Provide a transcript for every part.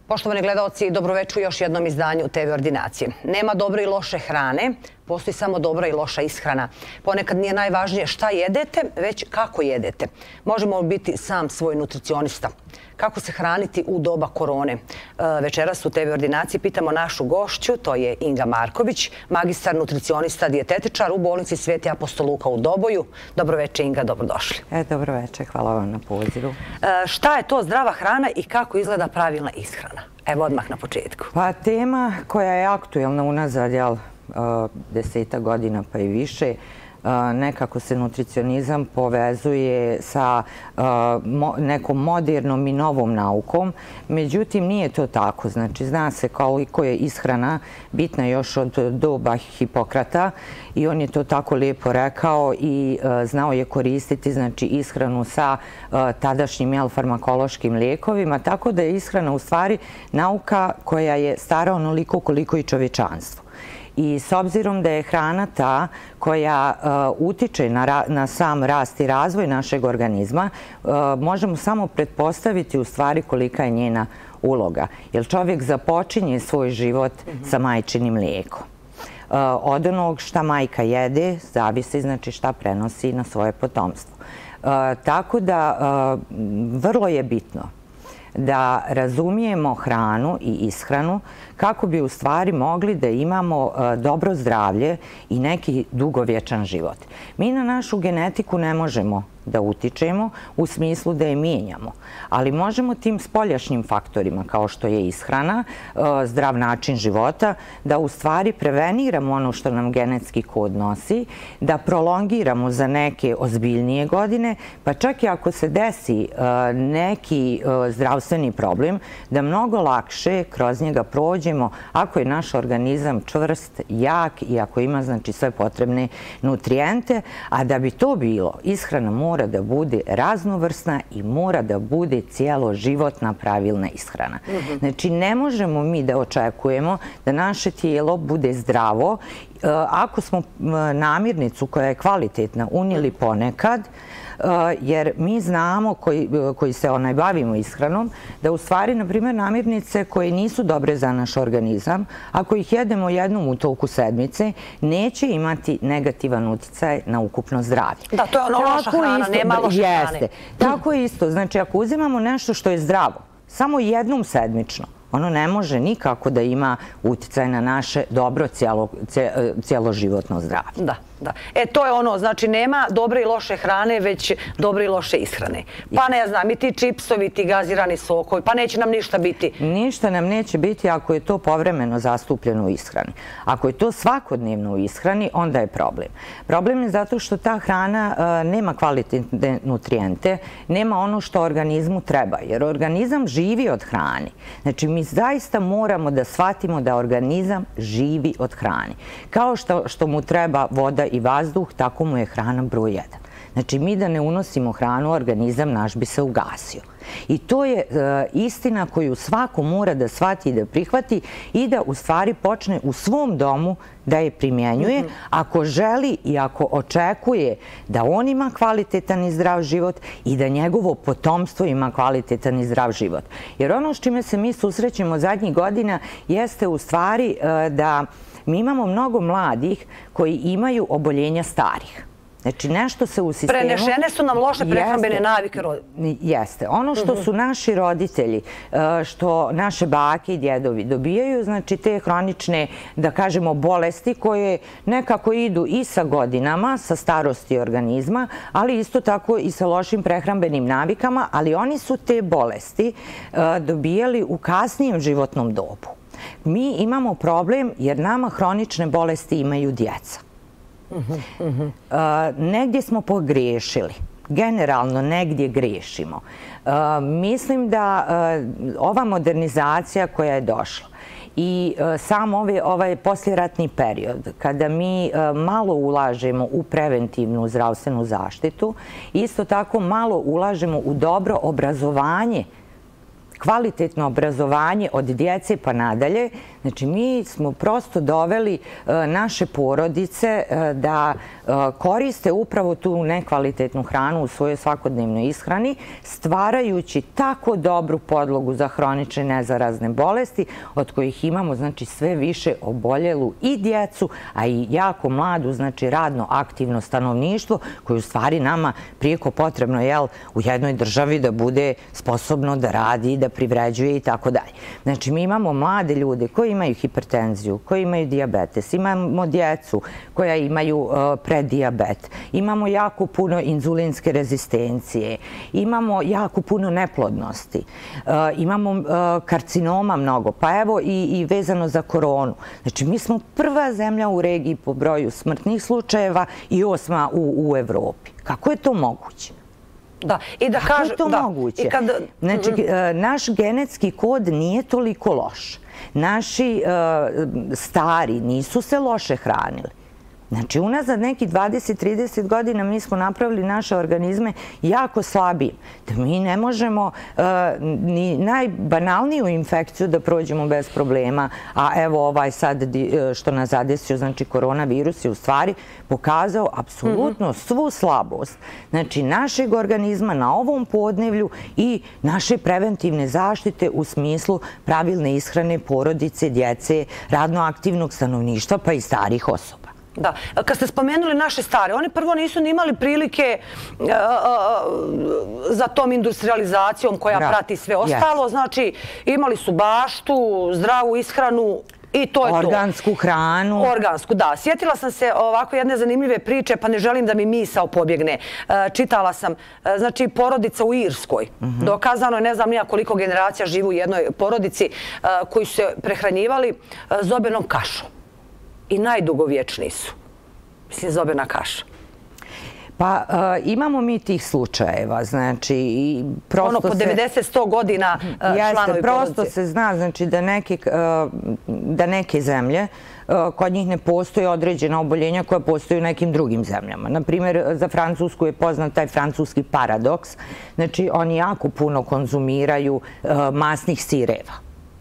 Poštovani gledalci, dobroveče u još jednom izdanju TV Ordinacije. Nema dobre i loše hrane, postoji samo dobra i loša ishrana. Ponekad nije najvažnije šta jedete, već kako jedete. Možemo biti sam svoj nutricionista. Kako se hraniti u doba korone? Večeras u TV Ordinaciji pitamo našu gošću, to je Inga Marković, magistar, nutricionista, dijetetičar u bolnici Sveti apostol Luka u Doboju. Dobroveče, Inga, dobrodošli. Dobroveče, hvala vam na pozivu. Šta je to zdrava hrana i kako izgleda pravilna ishrana? Evo odmah na početku. Pa tema koja je aktuelna unazad 10 godina pa i više, nekako se nutricionizam povezuje sa nekom modernom i novom naukom. Međutim, nije to tako. Znači, zna se koliko je ishrana bitna još od doba Hipokrata i on je to tako lijepo rekao i znao je koristiti, znači, ishranu sa tadašnjim farmakološkim lijekovima, tako da je ishrana u stvari nauka koja je stara onoliko koliko i čovječanstvo. I s obzirom da je hrana ta koja utiče na sam rast i razvoj našeg organizma, možemo samo pretpostaviti u stvari kolika je njena uloga. Jer čovjek započinje svoj život sa majčinim mlijekom. Od onog šta majka jede, zavisi znači šta prenosi na svoje potomstvo. Tako da vrlo je bitno da razumijemo hranu i ishranu kako bi u stvari mogli da imamo dobro zdravlje i neki dugovječan život. Mi na našu genetiku ne možemo da utičemo u smislu da je mijenjamo, ali možemo tim spoljašnjim faktorima kao što je ishrana, zdrav način života, da u stvari preveniramo ono što nam genetski kod nosi, da prolongiramo za neke ozbiljnije godine, pa čak i ako se desi neki zdravstveni problem, da mnogo lakše kroz njega prođemo ako je naš organizam čvrst, jak i ako ima znači sve potrebne nutrijente, a da bi to bilo, ishrana mora da bude raznovrsna i mora da bude cijeloživotna pravilna ishrana. Znači, ne možemo mi da očekujemo da naše tijelo bude zdravo ako smo namirnicu koja je kvalitetna unijeli ponekad, jer mi znamo koji se bavimo ishranom da u stvari, na primjer, namirnice koje nisu dobre za naš organizam, ako ih jedemo jednom u toku sedmice, neće imati negativan utjecaj na ukupno zdravlje. Da, to je ono loša hrana, nema loše hrane. Jeste. Tako je isto. Znači, ako uzimamo nešto što je zdravo, samo jednom sedmično, ono ne može nikako da ima utjecaj na naše dobro cijeloživotno zdravlje. Da, da. To je ono, znači nema dobre i loše hrane, već dobre i loše ishrane. Pa ne znam, i ti čipsovi, ti gazirani sokovi, pa neće nam ništa biti. Ništa nam neće biti ako je to povremeno zastupljeno u ishrani. Ako je to svakodnevno u ishrani, onda je problem. Problem je zato što ta hrana nema kvalitetne nutrijente, nema ono što organizmu treba, jer organizam živi od hrane. Znači, mi zaista moramo da shvatimo da organizam živi od hrane. Kao što mu treba voda i vazduh, tako mu je hrana broj 1. Znači, mi da ne unosimo hranu, organizam naš bi se ugasio. I to je istina koju svako mora da shvati i da prihvati i da u stvari počne u svom domu da je primjenjuje ako želi i ako očekuje da on ima kvalitetan i zdrav život i da njegovo potomstvo ima kvalitetan i zdrav život. Jer ono s čime se mi susrećemo zadnjih godina jeste u stvari da mi imamo mnogo mladih koji imaju oboljenja starih. Znači, nešto se u sistemu... Prenešene su nam loše prehrambene navike. Jeste. Ono što su naši roditelji, što naše bake i djedovi dobijaju, znači te hronične, da kažemo, bolesti koje nekako idu i sa godinama, sa starosti organizma, ali isto tako i sa lošim prehrambenim navikama, ali oni su te bolesti dobijali u kasnijem životnom dobu. Mi imamo problem jer nama hronične bolesti imaju djeca. Negdje smo pogriješili. Generalno negdje griješimo. Mislim da ova modernizacija koja je došla i sam ovaj posljeratni period, kada mi malo ulažemo u preventivnu zdravstvenu zaštitu, isto tako malo ulažemo u dobro obrazovanje, kvalitetno obrazovanje od djece pa nadalje, Znači, mi smo prosto doveli naše porodice da koriste upravo tu nekvalitetnu hranu u svojoj svakodnevnoj ishrani, stvarajući tako dobru podlogu za hronične nezarazne bolesti, od kojih imamo, znači, sve više oboljelu i djecu, a i jako mladu, znači, radno aktivno stanovništvo, koje u stvari nama prijeko potrebno, u jednoj državi da bude sposobno da radi, da privređuje i tako dalje. Znači, mi imamo mlade ljude koji imaju hipertenziju, koji imaju dijabetes, imamo djecu koja imaju predijabet, imamo jako puno inzulinske rezistencije, imamo jako puno neplodnosti, imamo karcinoma mnogo, pa evo i vezano za koronu. Znači, mi smo prva zemlja u regiji po broju smrtnih slučajeva i 8. u Evropi. Kako je to moguće? Da, i da kako je to moguće? Znači, naš genetski kod nije toliko loš. Naši stari nisu se loše hranili. Znači, unazad nekih 20-30 godina mi smo napravili naše organizme jako slabijim. Da mi ne možemo ni najbanalniju infekciju da prođemo bez problema. A evo ovaj sad što nas zadesio, znači koronavirus je u stvari pokazao apsolutno svu slabost. Znači, našeg organizma na ovom podneblju i naše preventivne zaštite u smislu pravilne ishrane porodice, djece, radno aktivnog stanovništva pa i starih osoba. Da, kad ste spomenuli naše stare, oni prvo nisu ni imali prilike za tom industrializacijom koja prati sve ostalo. Znači, imali su baštu, zdravu ishranu i to je to. Organsku hranu. Organsku, da. Sjetila sam se ovako jedne zanimljive priče, pa ne želim da mi misao pobjegne. Čitala sam, znači, porodica u Irskoj. Dokazano je, ne znam nija koliko generacija živi u jednoj porodici koji su se prehranjivali zobenom kašom. I najdugovječniji su. Mislim, zobena kaša. Pa imamo mi tih slučajeva, znači i prosto ono po 90-100 godina članovi porodice. Prosto se zna, znači da neke zemlje, kod njih ne postoje određena oboljenja koja postoje u nekim drugim zemljama. Naprimjer, za Francusku je poznat taj francuski paradoks. Znači, oni jako puno konzumiraju masnih sireva,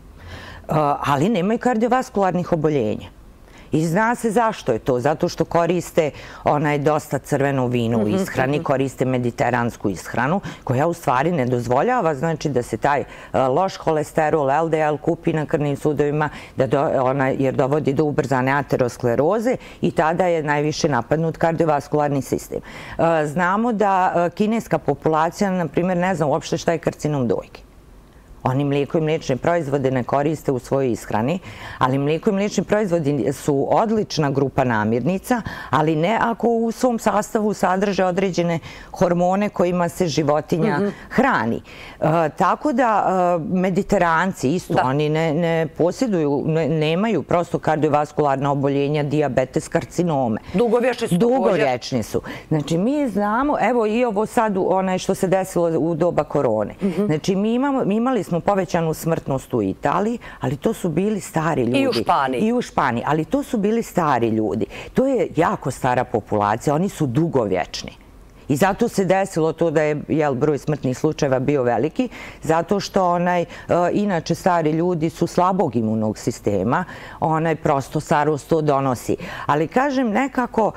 ali nemaju kardiovaskularnih oboljenja. I zna se zašto je to. Zato što koriste dosta crveno vino u ishrani, koriste mediteransku ishranu, koja u stvari ne dozvoljava, znači da se taj loš holesterol, LDL kupi na krvnim sudovima, jer dovodi do ubrzane ateroskleroze i tada je najviše napadnut kardiovaskularni sistem. Znamo da kineska populacija, na primjer, ne zna uopšte šta je karcinom dojke. Oni mlijeko i mliječne proizvode ne koriste u svojoj ishrani, ali mlijeko i mliječni proizvodi su odlična grupa namirnica, ali ne ako u svom sastavu sadrže određene hormone kojima se životinja hrani. Tako da mediteranci isto, oni ne posjeduju, nemaju prosto kardiovaskularna oboljenja, dijabetes, karcinome. Dugovječni su. Dugovječni su. Znači, mi znamo, evo i ovo sad što se desilo u doba korone. Znači, mi imali smo povećanu smrtnost u Italiji, ali to su bili stari ljudi. I u Španiji. I u Španiji, ali to su bili stari ljudi. To je jako stara populacija, oni su dugovječni. I zato se desilo to da je broj smrtnih slučajeva bio veliki, zato što inače stari ljudi su slabog imunog sistema, prosto starost to donosi. Ali kažem nekako...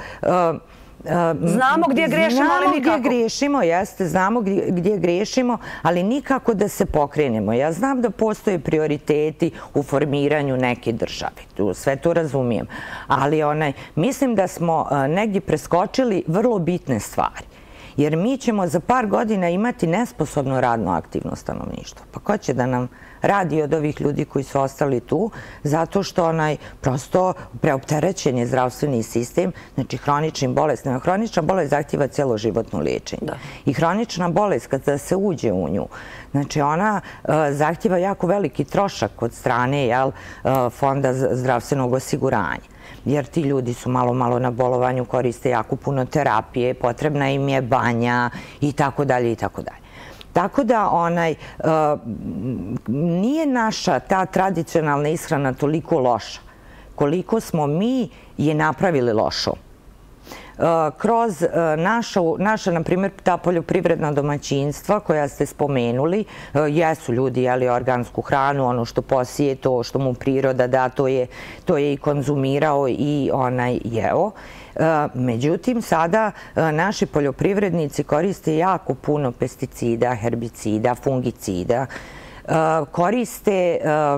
Znamo gdje grešimo, ali nikako. Znamo gdje grešimo, jeste, znamo gdje grešimo, ali nikako da se pokrenemo. Ja znam da postoje prioriteti u formiranju neke države, sve to razumijem, ali mislim da smo negdje preskočili vrlo bitne stvari. Jer mi ćemo za par godina imati nesposobno radno aktivno stanovništvo. Pa ko će da nam radi od ovih ljudi koji su ostali tu? Zato što prosto preopterećen je zdravstveni sistem, znači hroničnim bolestima. Hronična bolest zahtjeva cjeloživotno liječenje. I hronična bolest, kada se uđe u nju, znači ona zahtjeva jako veliki trošak od strane Fonda zdravstvenog osiguranja. Jer ti ljudi su malo na bolovanju, koriste jako puno terapije, potrebna im je banja i tako dalje i tako dalje. Tako da nije naša ta tradicionalna ishrana toliko loša koliko smo mi je napravili lošom. kroz naša, na primjer, ta poljoprivredna domaćinstva koja ste spomenuli, jesu ljudi jeli organsku hranu, ono što posije, to što mu priroda da, to je i konzumirao i jeo. Međutim, sada naši poljoprivrednici koriste jako puno pesticida, herbicida, fungicida, koriste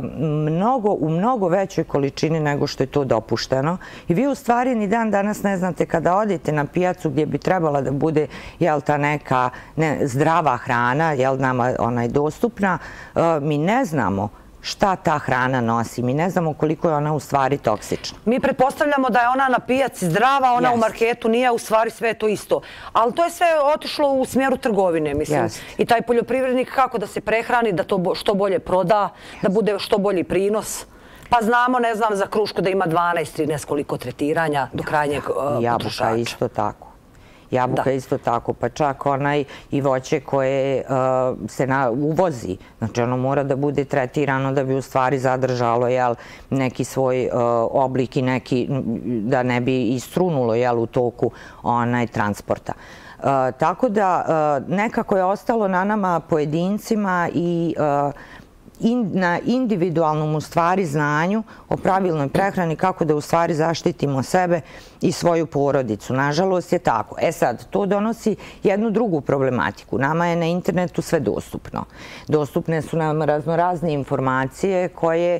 u mnogo većoj količini nego što je to dopušteno. I vi u stvari ni dan danas ne znate kada odete na pijacu gdje bi trebala da bude ta neka zdrava hrana, nama dostupna, mi ne znamo šta ta hrana nosi. Mi ne znamo koliko je ona u stvari toksična. Mi pretpostavljamo da je ona na pijaci zdrava, ona u marketu nije, u stvari sve je to isto. Ali to je sve otišlo u smjeru trgovine, mislim. I taj poljoprivrednik kako da se prehrani, da to što bolje proda, da bude što bolji prinos. Pa znamo, ne znam, za krušku da ima 12-13 koliko tretiranja do krajnjeg potrošača. Jabuka isto tako. Jabuka isto tako, pa čak i voće koje se uvozi. Znači ono mora da bude tretirano da bi u stvari zadržalo neki svoj oblik i neki da ne bi istrunulo u toku transporta. Tako da nekako je ostalo na nama pojedincima i na individualnom u stvari znanju o pravilnoj prehrani kako da u stvari zaštitimo sebe i svoju porodicu. Nažalost je tako. Sad, to donosi jednu drugu problematiku. Nama je na internetu sve dostupno. Dostupne su nam raznorazne informacije koje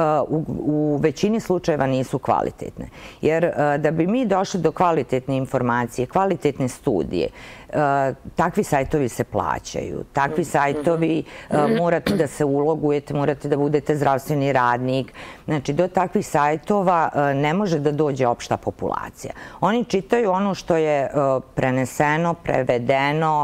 u većini slučajeva nisu kvalitetne. Jer da bi mi došli do kvalitetne informacije, kvalitetne studije, takvi sajtovi se plaćaju. Takvi sajtovi morate da se ulogujete, morate da budete zdravstveni radnik. Znači, do takvih sajtova ne može da dođe opšta populacija. Oni čitaju ono što je preneseno, prevedeno,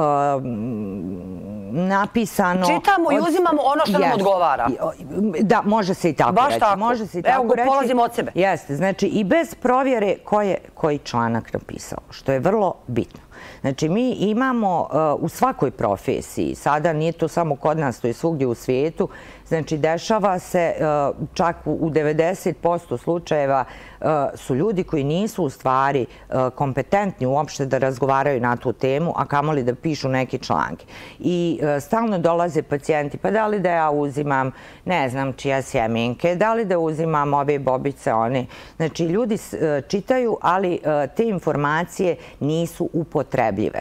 napisano. Čitamo i uzimamo ono što nam odgovara. Da, može se i tako reći. Baš tako. Evo, polazimo od sebe. Jeste, znači i bez provjere ko je koji članak napisao, što je vrlo bitno. Znači, mi imamo u svakoj profesiji, sada nije to samo kod nas, to je svugdje u svijetu, znači dešava se čak u 90% slučajeva su ljudi koji nisu u stvari kompetentni uopšte da razgovaraju na tu temu, a kamoli da pišu neke članke. I stalno dolaze pacijenti, pa da li da ja uzimam, ne znam čija sjemenke, da li da uzimam ove bobice, one. Znači, ljudi čitaju, ali te informacije nisu upotrebljive.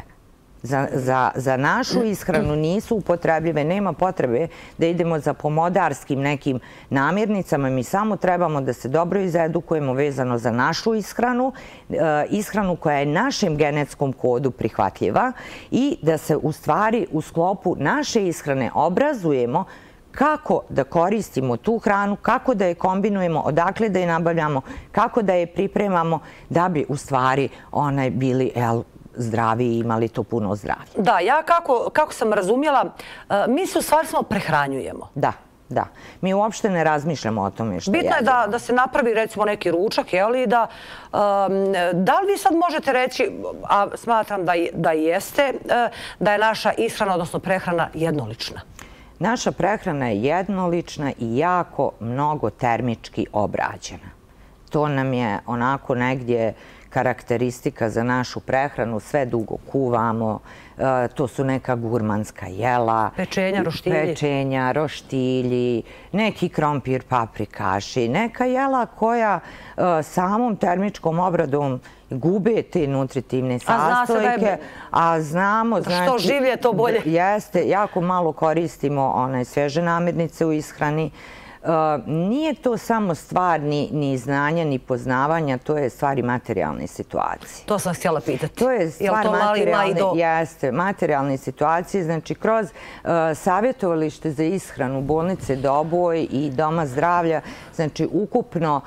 Za našu ishranu nisu upotrebljive, nema potrebe da idemo za pomodarskim nekim namirnicama, mi samo trebamo da se dobro izedukujemo vezano za našu ishranu, ishranu koja je našem genetskom kodu prihvatljiva i da se u stvari u sklopu naše ishrane obrazujemo kako da koristimo tu hranu, kako da je kombinujemo, odakle da je nabavljamo, kako da je pripremamo da bi u stvari bili zdravi i imali to puno zdravlja. Da, ja kako sam razumjela, mi se u stvari samo prehranjujemo. Da, da. Mi uopšte ne razmišljamo o tome što jedemo. Bitno je da se napravi recimo neki ručak, i da li vi sad možete reći, a smatram da jeste, da je naša ishrana, odnosno prehrana jednolična? Naša prehrana je jednolična i jako mnogo termički obrađena. To nam je onako negdje karakteristika za našu prehranu, sve dugo kuvamo, to su neka gurmanska jela. Pečenja, roštilji. Pečenja, roštilji, neki krompir, paprikaši, neka jela koja samom termičkom obradom gube te nutritivne sastojke, a znamo... Što življe, to bolje. Jeste, jako malo koristimo svježe namirnice u ishrani. Nije to samo stvar ni znanja, ni poznavanja, to je stvar i materijalne situacije. To sam htjela pitati. To je stvar materijalne situacije. Znači, kroz savjetovalište za ishranu bolnice Doboj i Doma zdravlja, znači, ukupno,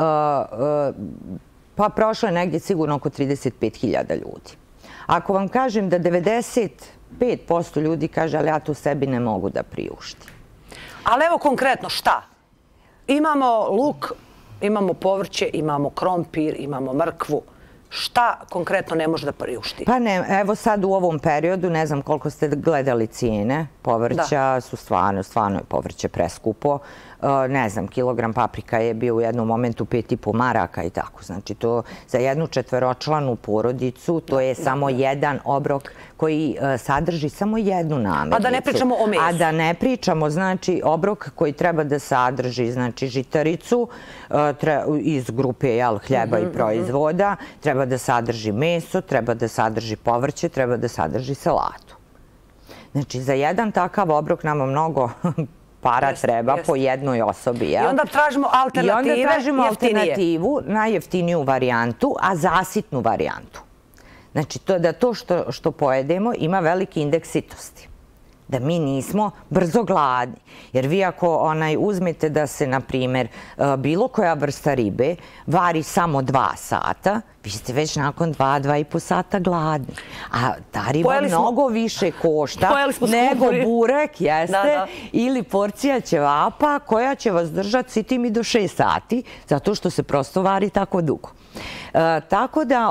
pa prošlo je negdje sigurno oko 35.000 ljudi. Ako vam kažem da 95% ljudi kaže, ali ja to sebi ne mogu da priuštim. Ali evo konkretno, šta? Imamo luk, imamo povrće, imamo krompir, imamo mrkvu. šta konkretno ne može da priušti? Pa ne, evo sad u ovom periodu, ne znam koliko ste gledali cijene povrća, su stvarno je povrće preskupo. Ne znam, kilogram paprika je bio u jednom momentu 5,5 maraka i tako. Znači to za jednu četvoročlanu porodicu, to je samo jedan obrok koji sadrži samo jednu namirnicu. A da ne pričamo o mesu. A da ne pričamo, znači, obrok koji treba da sadrži, znači, žitaricu iz grupe hljeba i proizvoda, treba da sadrži meso, treba da sadrži povrće, treba da sadrži salatu. Znači, za jedan takav obrok nama mnogo para treba po jednoj osobi. I onda tražimo alternativu, najjeftiniju varijantu, a zasitnu varijantu. Znači, da to što pojedemo ima veliki indeks sitosti. Da mi nismo brzo gladni. Jer vi ako uzmete da se, na primjer, bilo koja vrsta ribe vari samo 2 sata, vi ste već nakon 2,5 sata gladni. A ta riba mnogo više košta nego burek, jeste, ili porcija ćevapa koja će vas držati sitim i do 6 sati, zato što se prosto vari tako dugo. Tako da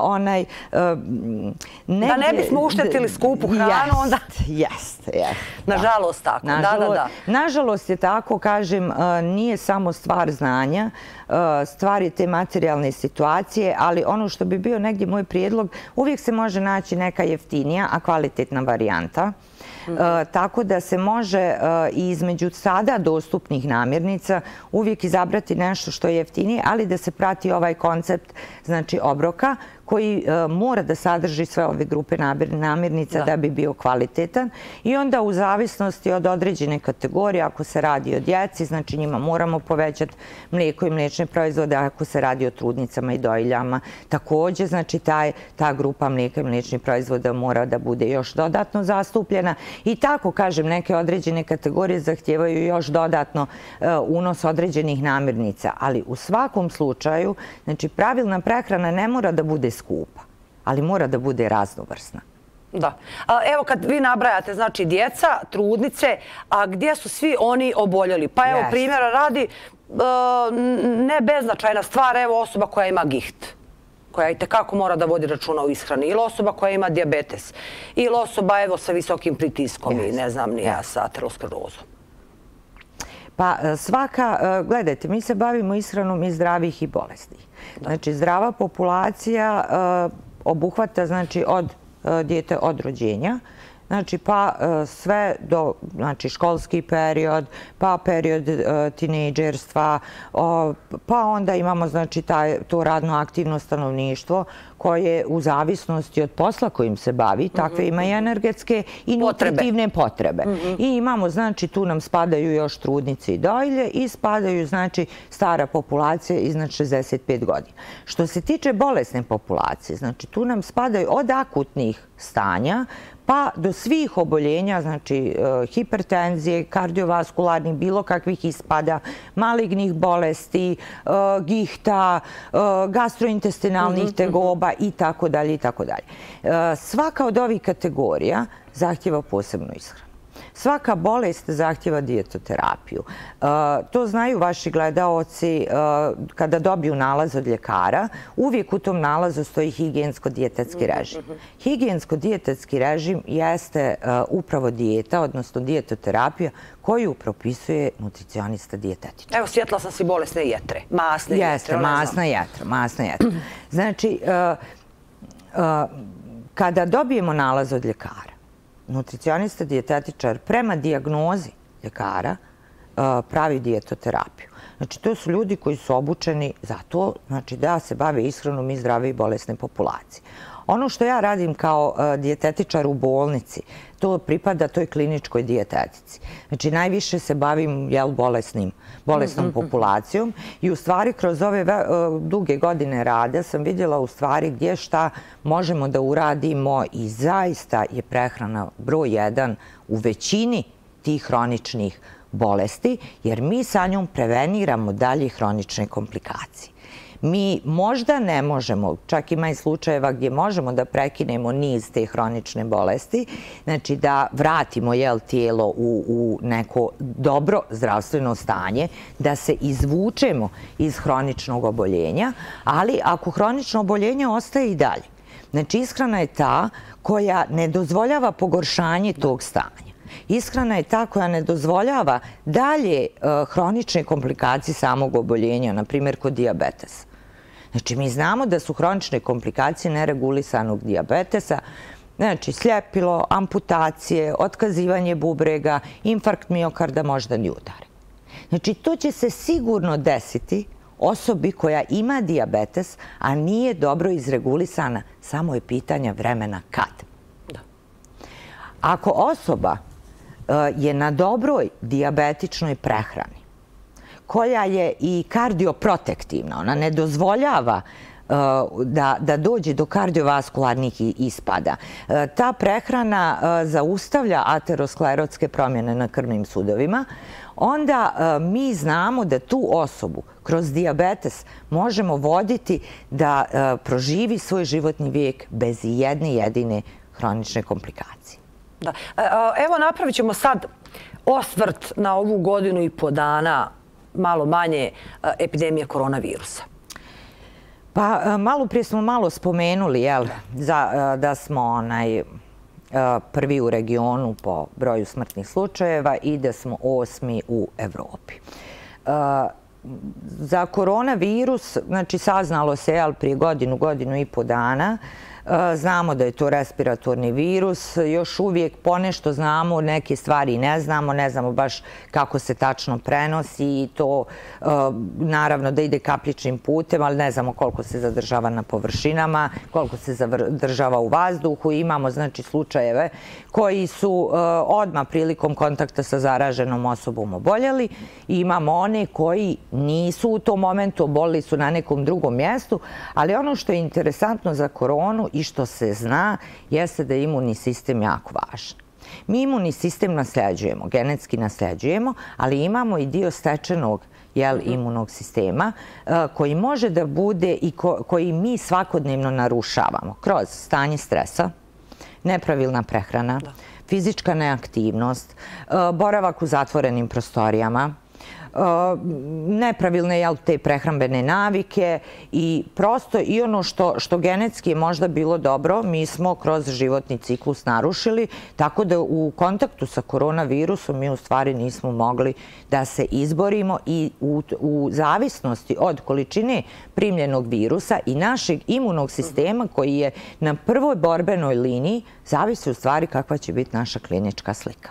da ne bismo uštetili skupu hranu, onda... Jeste. Nažalost tako, da. Nažalost je tako, kažem, nije samo stvar znanja, stvar je te materijalne situacije, ali ono što bi bio negdje moj prijedlog, uvijek se može naći neka jeftinija, a kvalitetna varijanta. Tako da se može između sada dostupnih namirnica uvijek izabrati nešto što je jeftinije, ali da se prati ovaj koncept, znači, obroka koji mora da sadrži sve ove grupe namirnica da bi bio kvalitetan. I onda u zavisnosti od određene kategorije, ako se radi o djeci, znači njima moramo povećati mlijeko i mliječne proizvode, ako se radi o trudnicama i dojiljama, također, znači, ta grupa mlijeka i mliječnih proizvoda mora da bude još dodatno zastupljena. I tako, kažem, neke određene kategorije zahtijevaju još dodatno unos određenih namirnica. Ali u svakom slučaju, znači, pravilna prehrana ne mora da bude skupa, ali mora da bude raznovrsna. Da. Evo kad vi nabrajate, znači, djeca, trudnice, a gdje su svi oni oboljeli? Pa evo, primjera radi, ne beznačajna stvar, evo osoba koja ima giht, koja i tekako mora da vodi računa o ishrani, ili osoba koja ima dijabetes, ili osoba, evo, sa visokim pritiskom i ne znam, nija sa aterosklerozom. Pa svaka, gledajte, mi se bavimo ishranom i zdravih i bolesnih. Znači, zdrava populacija obuhvata, znači, od dijete od rođenja, znači, pa sve do, znači, školski period, pa period tinejdžerstva, pa onda imamo, znači, to radno aktivno stanovništvo koje u zavisnosti od posla kojim se bavi, takve ima i energetske i nutritivne potrebe. I imamo, znači, tu nam spadaju još trudnice i dojilje i spadaju, znači, stara populacija iznad 65 godina. Što se tiče bolesne populacije, znači, tu nam spadaju od akutnih stanja pa do svih oboljenja, znači hipertenzije, kardiovaskularnih, bilo kakvih ispada, malignih bolesti, gihta, gastrointestinalnih tegoba i tako dalje i tako dalje. Svaka od ovih kategorija zahtjeva posebnu ishranu. Svaka bolest zahtjeva dijetoterapiju. To znaju vaši gledaoci kada dobiju nalaz od ljekara. Uvijek u tom nalazu stoji higijensko-dijetetski režim. Higijensko-dijetetski režim jeste upravo dijeta, odnosno dijetoterapija, koju propisuje nutricionista dijetetičar. Evo, sjetla sam si bolesne jetre, masne jetre. Jeste, masna jetra. Znači, kada dobijemo nalaz od ljekara, nutricionista dijetetičar prema dijagnozi ljekara pravi dijetoterapiju. Znači, to su ljudi koji su obučeni za to, znači, da se bave ishranom i zdrave i bolesne populacije. Ono što ja radim kao dijetetičar u bolnici, to pripada toj kliničkoj dijetetici. Znači, najviše se bavim bolesnom populacijom i u stvari kroz ove duge godine rada sam vidjela u stvari gdje šta možemo da uradimo i zaista je prehrana broj 1 u većini tih hroničnih bolesti, jer mi sa njom preveniramo dalje hronične komplikacije. Mi možda ne možemo, čak ima i slučajeva gdje možemo da prekinemo niz te hronične bolesti, znači da vratimo tijelo u neko dobro zdravstveno stanje, da se izvučemo iz hroničnog oboljenja, ali ako hronično oboljenje ostaje i dalje, znači ishrana je ta koja ne dozvoljava pogoršanje tog stanja. Ishrana je ta koja ne dozvoljava dalje hronične komplikacije samog oboljenja, na primjer kod dijabetesa. Znači, mi znamo da su hronične komplikacije neregulisanog dijabetesa, znači sljepilo, amputacije, otkazivanje bubrega, infarkt miokarda, moždani udar. Znači, to će se sigurno desiti osobi koja ima dijabetes, a nije dobro izregulisana, samo je pitanja vremena kad. Ako osoba je na dobroj dijabetičnoj prehrani, koja je i kardioprotektivna, ona ne dozvoljava da dođe do kardiovaskularnih ispada. Ta prehrana zaustavlja aterosklerotske promjene na krvnim sudovima, onda mi znamo da tu osobu kroz dijabetes možemo voditi da proživi svoj životni vijek bez jedne jedine hronične komplikacije. Evo, napravit ćemo sad osvrt na ovu godinu i po dana, malo manje, epidemije koronavirusa. Pa, malo prije smo malo spomenuli da smo prvi u regionu po broju smrtnih slučajeva i da smo 8. u Evropi. Za koronavirus, znači saznalo se prije godinu i po dana, znamo da je to respiratorni virus, još uvijek ponešto znamo, neke stvari ne znamo baš kako se tačno prenosi i to naravno da ide kapljičnim putem, ali ne znamo koliko se zadržava na površinama, koliko se zadržava u vazduhu. Imamo znači slučajeve koji su odmah prilikom kontakta sa zaraženom osobom oboljeli i imamo one koji nisu u tom momentu, obolili su na nekom drugom mjestu, ali ono što je interesantno za koronu i što se zna jeste da je imunni sistem jako važan. Mi imunni sistem nasljeđujemo, genetski nasljeđujemo, ali imamo i dio stečenog imunog sistema koji može da bude i koji mi svakodnevno narušavamo kroz stanje stresa, nepravilna prehrana, fizička neaktivnost, boravak u zatvorenim prostorijama, nepravilne te prehrambene navike i prosto i ono što genetski je možda bilo dobro, mi smo kroz životni ciklus narušili, tako da u kontaktu sa koronavirusom mi u stvari nismo mogli da se izborimo i u zavisnosti od količine primljenog virusa i našeg imunog sistema koji je na prvoj borbenoj liniji, zavisi u stvari kakva će biti naša klinička slika.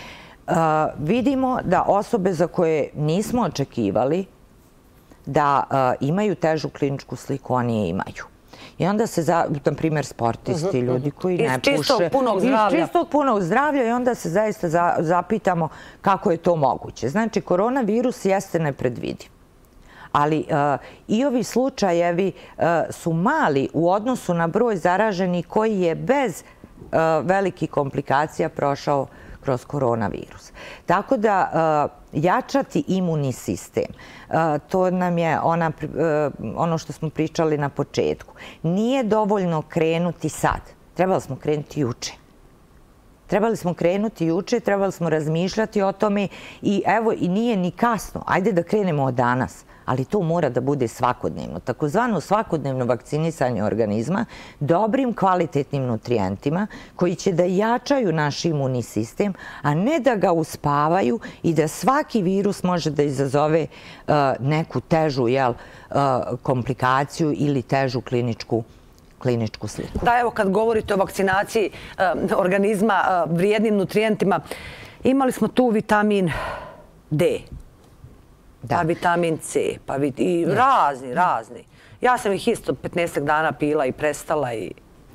Vidimo da osobe za koje nismo očekivali da imaju težu kliničku sliku, oni je imaju. I onda se, na primjer, sportisti, ljudi koji ne puše. Iz čistog punog zdravlja i onda se zaista zapitamo kako je to moguće. Znači, koronavirus jeste nepredvidiv. Ali i ovi slučajevi su mali u odnosu na broj zaraženih koji je bez velikih komplikacija prošao kroz koronavirus. Tako da jačati imunni sistem, to nam je ono što smo pričali na početku. Nije dovoljno krenuti sad. Trebali smo krenuti juče. Trebali smo razmišljati o tome i evo, i nije ni kasno. Ajde da krenemo od danas. Ali to mora da bude svakodnevno. Takozvano svakodnevno vakcinisanje organizma dobrim kvalitetnim nutrijentima koji će da jačaju naš imunni sistem, a ne da ga uspavaju i da svaki virus može da izazove neku težu komplikaciju ili težu kliničku sliku. Da, evo kad govorite o vakcinaciji organizma vrijednim nutrijentima, imali smo tu vitamin D. Pa vitamin C, pa i razni. Ja sam ih isto 15 dana pila i prestala i...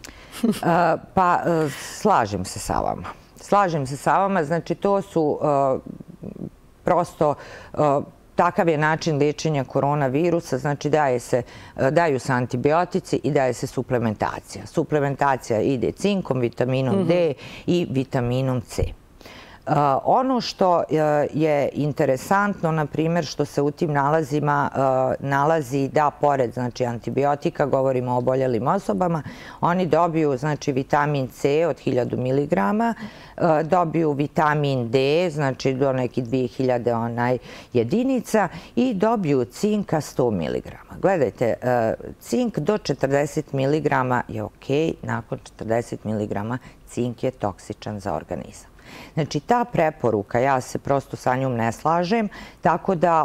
Pa slažem se sa vama. Znači to su prosto... Takav je način liječenja koronavirusa, znači daju se antibiotici i daje se suplementacija. Suplementacija ide cinkom, vitaminom D i vitaminom C. Ono što je interesantno, na primjer, što se u tim nalazima nalazi da pored antibiotika, govorimo o oboljelim osobama, oni dobiju vitamin C od 1000 mg, dobiju vitamin D, znači do nekih 2000 jedinica i dobiju cinka 100 mg. Gledajte, cink do 40 mg je ok, nakon 40 mg cink je toksičan za organizam. Znači, ta preporuka, ja se prosto sa njom ne slažem, tako da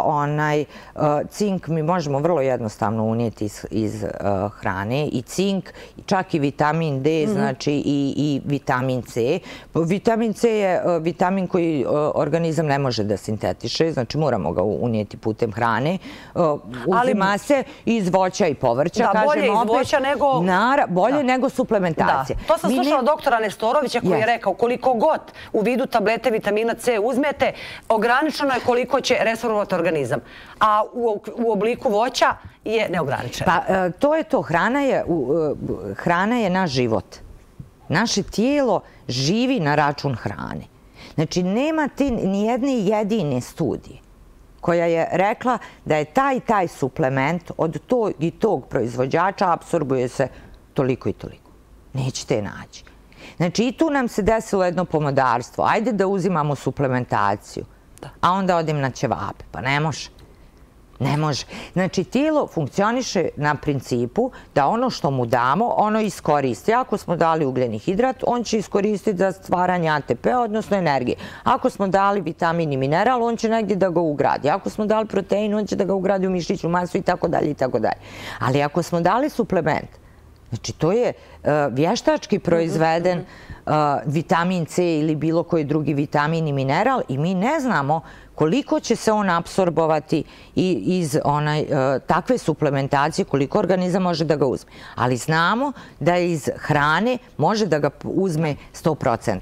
cink mi možemo vrlo jednostavno unijeti iz hrane i cink, čak i vitamin D, znači i vitamin C. Vitamin C je vitamin koji organizam ne može da sintetiše, znači moramo ga unijeti putem hrane. Uzima se iz voća i povrća. Da, bolje iz voća nego... Bolje nego suplementacija. To sam slušala doktora Nestorovića koji je rekao koliko god u vidu tablete vitamina C uzmete, ograničeno je koliko će resorbovati organizam. A u obliku voća je neograničeno. Pa to je to. Hrana je naš život. Naše tijelo živi na račun hrane. Znači, nema ni jedne jedine studije koja je rekla da je taj suplement od tog i tog proizvođača apsorbuje se toliko i toliko. Nećete je naći. Znači, i tu nam se desilo jedno pomodarstvo. Ajde da uzimamo suplementaciju, a onda odem na ćevape. Pa ne može. Ne može. Znači, tijelo funkcioniše na principu da ono što mu damo, ono iskoristi. Ako smo dali ugljeni hidrat, on će iskoristiti za stvaranje ATP, odnosno energije. Ako smo dali vitamin i mineral, on će negdje da ga ugradi. Ako smo dali protein, on će da ga ugradi u mišićnu masu i tako dalje i tako dalje. Ali ako smo dali suplement, znači, to je vještački proizveden vitamin C ili bilo koji drugi vitamin i mineral i mi ne znamo koliko će se on apsorbovati iz takve suplementacije, koliko organizam može da ga uzme. Ali znamo da iz hrane može da ga uzme 100%.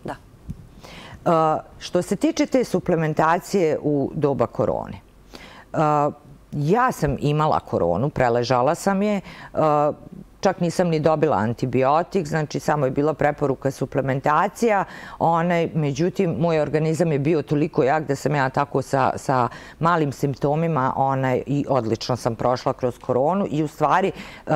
Da. Što se tiče te suplementacije u doba korone, ja sam imala koronu, preležala sam je, čak nisam ni dobila antibiotik, znači samo je bila preporuka suplementacija. Međutim, moj organizam je bio toliko jak da sam ja tako sa malim simptomima i odlično sam prošla kroz koronu i u stvari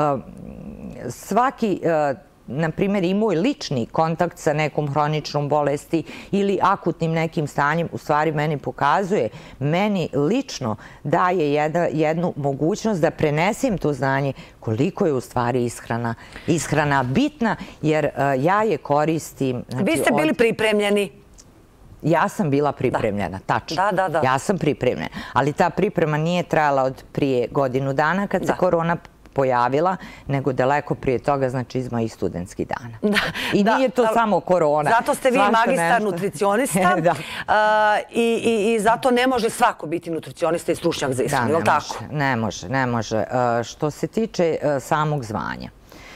svaki na primjer i moj lični kontakt sa nekom hroničnom bolesti ili akutnim nekim stanjem u stvari meni pokazuje, meni lično daje jednu mogućnost da prenesem to znanje koliko je u stvari ishrana bitna, jer ja je koristim... Vi ste bili pripremljeni? Ja sam bila pripremljena, tačno. Da. Ja sam pripremljena, ali ta priprema nije trajala od prije godinu dana kad se korona pojavila, nego daleko prije toga, znači iz mojih studentskih dana. I nije to samo korona. Zato ste vi magistar nutricionista i zato ne može svako biti nutricionista i stručnjak za ishranu, je li tako? Ne može. Što se tiče samog zvanja,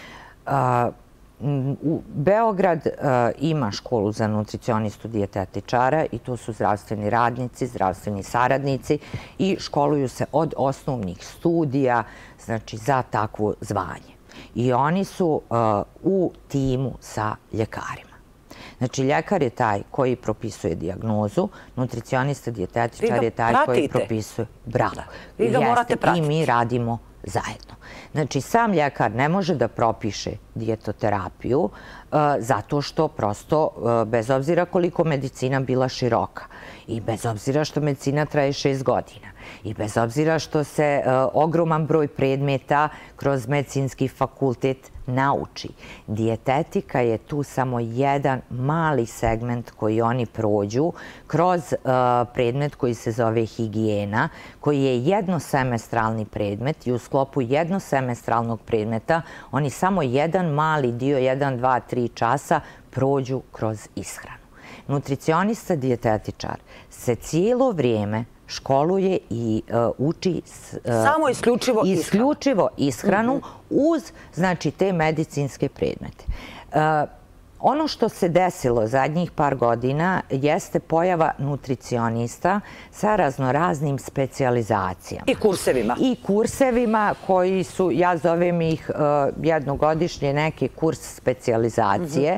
Beograd ima školu za nutricionistu dijetetičara i to su zdravstveni radnici, zdravstveni saradnici i školuju se od osnovnih studija, znači za takvo zvanje. I oni su u timu sa ljekarima. Znači, ljekar je taj koji propisuje dijagnozu, nutricionista, dijetetičar je taj koji propisuje. Bravo. Vi ga morate pratiti. I mi radimo zajedno. Znači, sam ljekar ne može da propiše dijetoterapiju zato što prosto, bez obzira koliko medicina bila široka i bez obzira što medicina traje 6 godina i bez obzira što se ogroman broj predmeta kroz medicinski fakultet nauči, dijetetika je tu samo jedan mali segment koji oni prođu kroz predmet koji se zove higijena, koji je jednosemestralni predmet i u sklopu jednosemestralnog predmeta oni samo jedan mali dio, 1, 2, 3 časa prođu kroz ishranu. Nutricionista dijetetičar se cijelo vrijeme školuje i uči samo isključivo ishranu uz, znači, te medicinske predmete. Ono što se desilo zadnjih par godina jeste pojava nutricionista sa raznoraznim specijalizacijama. I kursevima. I kursevima koji su, ja zovem ih jednogodišnje neki kurs specijalizacije,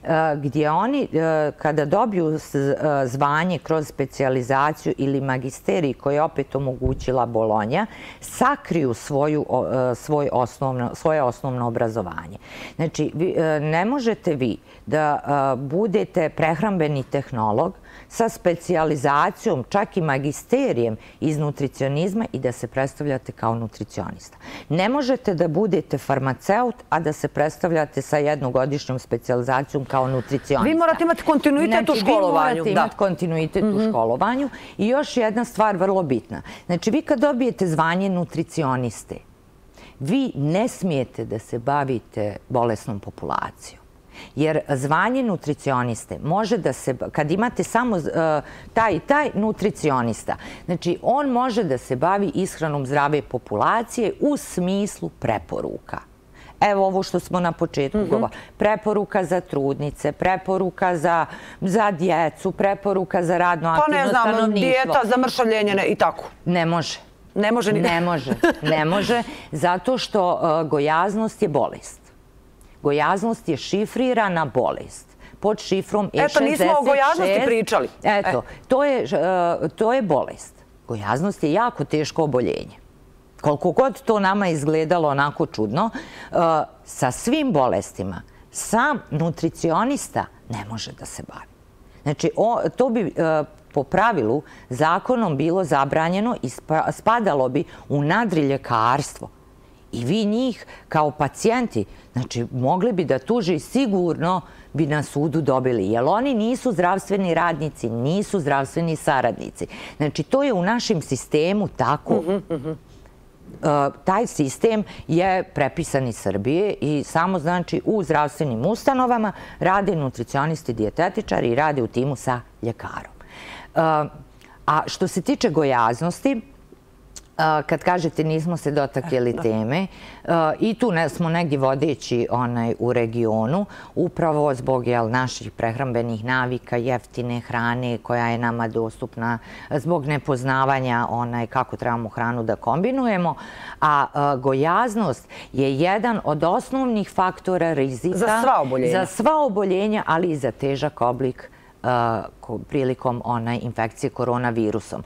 gdje oni kada dobiju zvanje kroz specijalizaciju ili magisterij koji je opet omogućila Bolonja, sakriju svoje osnovno obrazovanje. Znači, ne možete vi da budete prehrambeni tehnolog sa specijalizacijom, čak i magisterijem iz nutricionizma i da se predstavljate kao nutricionista. Ne možete da budete farmaceut, a da se predstavljate sa jednogodišnjom specijalizacijom kao nutricionista. Vi morate imati kontinuitet u školovanju. Vi morate imati kontinuitet u školovanju. I još jedna stvar vrlo bitna. Znači, vi kad dobijete zvanje nutricioniste, vi ne smijete da se bavite bolesnom populacijom. Jer zvanje nutricioniste može da se, kad imate samo taj i taj nutricionista, znači on može da se bavi ishranom zdrave populacije u smislu preporuka. Evo ovo što smo na početku govorili. Preporuka za trudnice, preporuka za djecu, preporuka za radno aktivno stanovništvo. Pa ne znam, dijeta za mršavljenje i tako. Ne može. Ne može ni... Ne može, zato što gojaznost je bolest. Gojaznost je šifrirana bolest. Pod šifrom E66... Eto, nismo o gojaznosti pričali. Eto, to je bolest. Gojaznost je jako teško oboljenje. Koliko god to nama izgledalo onako čudno, sa svim bolestima sam nutricionista ne može da se bavi. Znači, to bi po pravilu zakonom bilo zabranjeno i spadalo bi u nadriljekarstvo. I vi njih kao pacijenti, znači, mogli bi da tuže i sigurno bi na sudu dobili. Jer oni nisu zdravstveni radnici, nisu zdravstveni saradnici. Znači, to je u našem sistemu tako. Taj sistem je prepisan iz Srbije i samo, znači, u zdravstvenim ustanovama rade nutricionisti, dijetetičari i rade u timu sa ljekarom. A što se tiče gojaznosti, kad kažete nismo se dotakli teme, i tu smo negdje vodeći u regionu, upravo zbog naših prehrambenih navika, jeftine hrane koja je nama dostupna, zbog nepoznavanja kako trebamo hranu da kombinujemo, a gojaznost je jedan od osnovnih faktora rizika za sva oboljenja, ali i za težak oblik prilikom infekcije koronavirusom.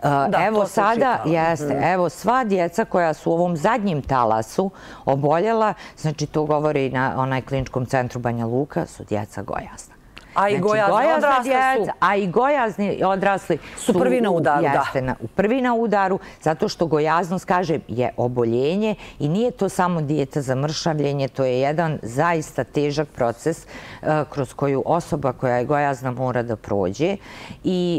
Evo sada, evo sva djeca koja su u ovom zadnjem talasu oboljela, znači to govori i na kliničkom centru Banja Luka, su djeca gojazna. A i gojazni odrasli su. A i gojazni odrasli su prvi na udaru, da. Prvi na udaru, zato što gojaznost, kažem, je oboljenje i nije to samo dijeta za mršavljenje, to je jedan zaista težak proces kroz koju osoba koja je gojazna mora da prođe. I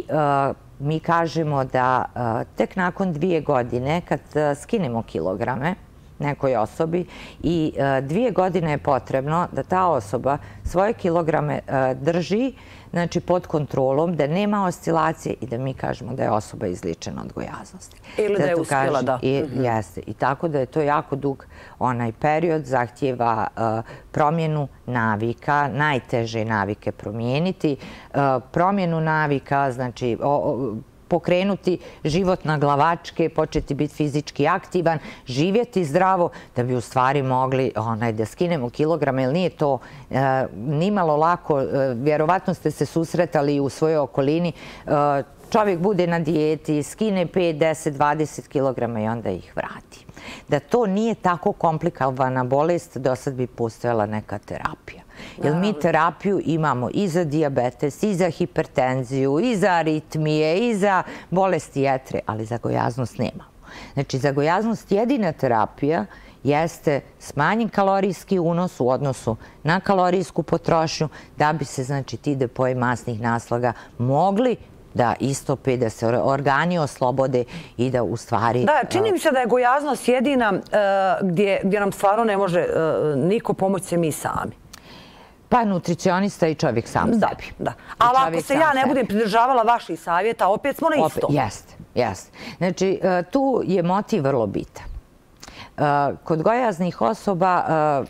mi kažemo da tek nakon 2 godine, kad skinemo kilograme nekoj osobi, i 2 godine je potrebno da ta osoba svoje kilograme drži, znači pod kontrolom, da nema oscilacije i da mi kažemo da je osoba izličena od gojaznosti. Ili da je uspjela, da. Jeste. I tako da je to jako dug period, zahtjeva promjenu navika, najteže navike promijeniti. Promjenu navika, znači pokrenuti život na glavačke, početi biti fizički aktivan, živjeti zdravo, da bi u stvari mogli da skinemo kilograme, jer nije to nimalo lako. Vjerovatno ste se susretali i u svojoj okolini. Čovjek bude na dijeti, skine 5, 10, 20 kilograma i onda ih vrati. Da to nije tako komplikovana bolest, do sad bi postojala neka terapija. Jer mi terapiju imamo i za dijabetes, i za hipertenziju, i za aritmije, i za bolesti jetre, ali za gojaznost nemamo. Znači, za gojaznost jedina terapija jeste smanjen kalorijski unos u odnosu na kalorijsku potrošnju, da bi se, znači, ti depoji masnih naslaga mogli da istope, da se organi oslobode i da u stvari... Da, čini mi se da je gojaznost jedina gdje nam stvarno ne može niko pomoći se mi sami. Pa nutricionista i čovjek sam sebi. Da. Ali ako se ja ne budem pridržavala vaših savjeta, opet smo na isto. Jeste. Znači, tu je motiv vrlo bitan. Kod gojaznih osoba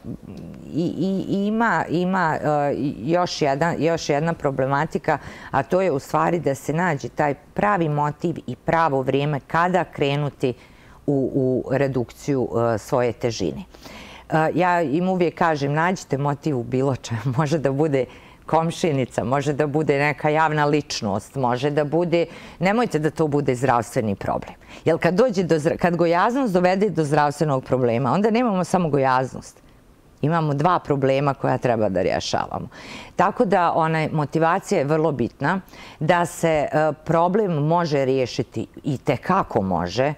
ima još jedna problematika, a to je u stvari da se nađe taj pravi motiv i pravo vrijeme kada krenuti u redukciju svoje težine. Ja im uvijek kažem, nađite motiv u bilo čemu. Može da bude komšinica, može da bude neka javna ličnost, može da bude, nemojte da to bude zdravstveni problem. Jer kad gojaznost dovede do zdravstvenog problema, onda nemamo samo gojaznost. Imamo dva problema koja treba da rješavamo. Tako da motivacija je vrlo bitna, da se problem može riješiti i tekako može,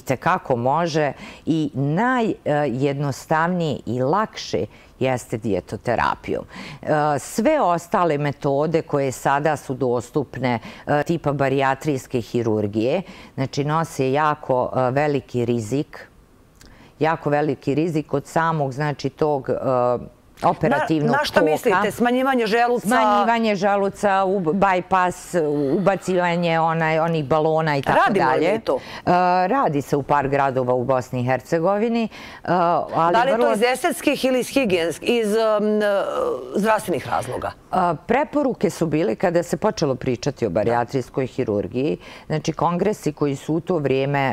i najjednostavnije i lakše jeste dijetoterapijom. Sve ostale metode koje sada su dostupne tipa barijatrijske hirurgije, znači nose jako veliki rizik od samog, znači, tog operativnog Na što mislite? Smanjivanje želuca? Smanjivanje želuca, bajpas, ubacivanje onih balona i tako dalje. Radimo li to? Radi se u par gradova u Bosni i Hercegovini. Da li je to iz estetskih ili iz zdravstvenih razloga? Preporuke su bile kada se počelo pričati o barijatrijskoj hirurgiji. Znači, kongresi koji su u to vrijeme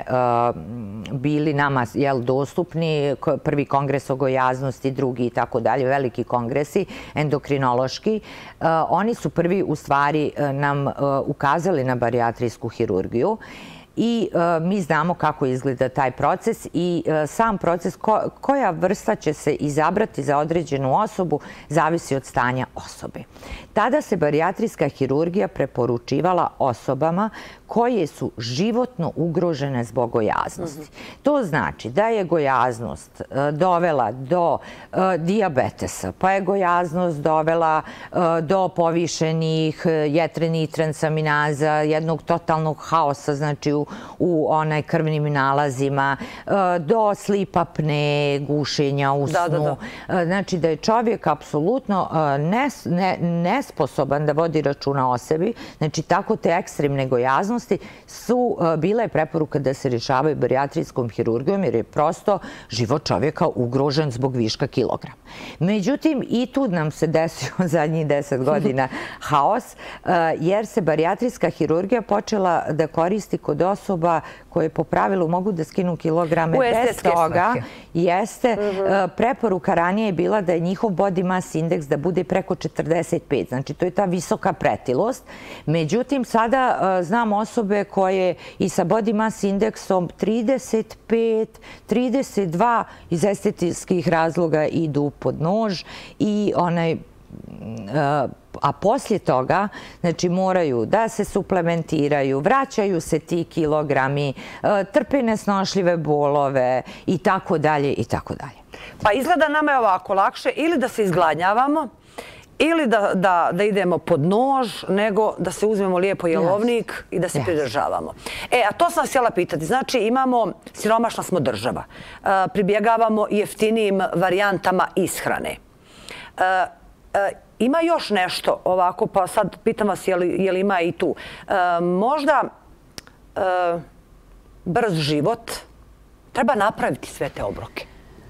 bili nama dostupni, prvi kongres o gojaznosti, drugi i tako dalje, veliki kongresi, endokrinološki, oni su prvi u stvari nam ukazali na barijatrijsku hirurgiju i mi znamo kako izgleda taj proces i sam proces, koja vrsta će se izabrati za određenu osobu, zavisi od stanja osobe. Tada se barijatrijska hirurgija preporučivala osobama koje su životno ugrožene zbog gojaznosti. To znači da je gojaznost dovela do dijabetesa, pa je gojaznost dovela do povišenih jetrenih transaminaza, jednog totalnog haosa, znači u krvnim nalazima, do sleep apne, gušenja u snu. Znači da je čovjek apsolutno nesposoban da vodi računa o sebi. Znači tako te ekstremne gojaznosti su bile preporuka da se rješavaju barijatrijskom hirurgijom jer je prosto život čovjeka ugrožen zbog viška kilograma. Međutim, i tu nam se desio zadnjih 10 godina haos, jer se barijatrijska hirurgija počela da koristi kod osoba koje po pravilu mogu da skinu kilograme. Bez toga jeste preporuka ranije je bila da je njihov body mass index da bude preko 45. Znači, to je ta visoka pretilost. Međutim, sada znam osobe koje i sa body mass indeksom 35, 32 iz estetskih razloga idu pod nož i a poslije toga, znači, moraju da se suplementiraju, vraćaju se ti kilogrami, trpe nesnošljive bolove i tako dalje i tako dalje. Pa izgleda nama je ovako lakše ili da se izgladnjavamo ili da idemo pod nož, nego da se uzmemo lijepo jelovnik i da se pridržavamo. A to sam vas htjela pitati. Znači, imamo, siromašna smo država, pribjegavamo jeftinijim varijantama ishrane. Ima još nešto ovako, pa sad pitam vas je li ima i tu. Možda brz život, treba napraviti sve te obroke.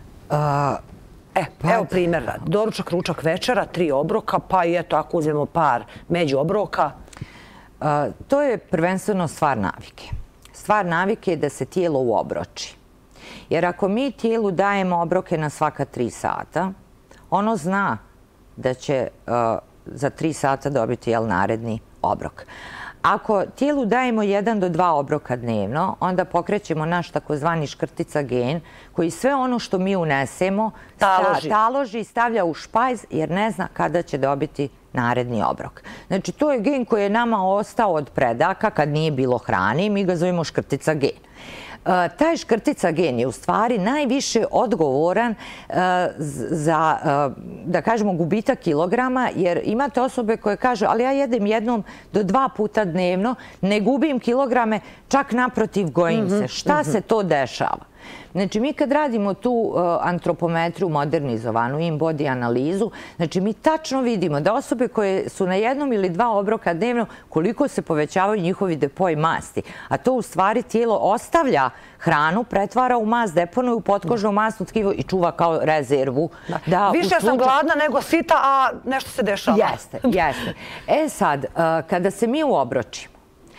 Evo primjer, doručak, ručak, večera, 3 obroka, pa i eto ako uzmemo par među obroka. To je prvenstveno stvar navike. Stvar navike je da se tijelo uobroči. Jer ako mi tijelu dajemo obroke na svaka 3 sata, ono zna da će za 3 sata dobiti naredni obrok. Ako tijelu dajemo 1 do 2 obroka dnevno, onda pokrećemo naš takozvani škrtica gen koji sve ono što mi unesemo taloži i stavlja u špajz jer ne zna kada će dobiti naredni obrok. Znači, to je gen koji je nama ostao od predaka kad nije bilo hrane i mi ga zovemo škrtica gen. Taj škrtica gen je u stvari najviše odgovoran za, da kažemo, gubitak kilograma, jer imate osobe koje kažu, ali ja jedem 1 do 2 puta dnevno, ne gubim kilograme, čak naprotiv gojim se. Šta se to dešava? Znači, mi kad radimo tu antropometriju modernizovanu, in-body analizu, znači mi tačno vidimo da osobe koje su na 1 ili 2 obroka dnevno, koliko se povećavaju njihovi depoji masti. A to u stvari tijelo ostavlja hranu, pretvara u mast, deponuje u potkožno masno tkivo i čuva kao rezervu. Više sam gladna nego sita, a nešto se dešava. Jeste. Sad, kada se mi uobročimo,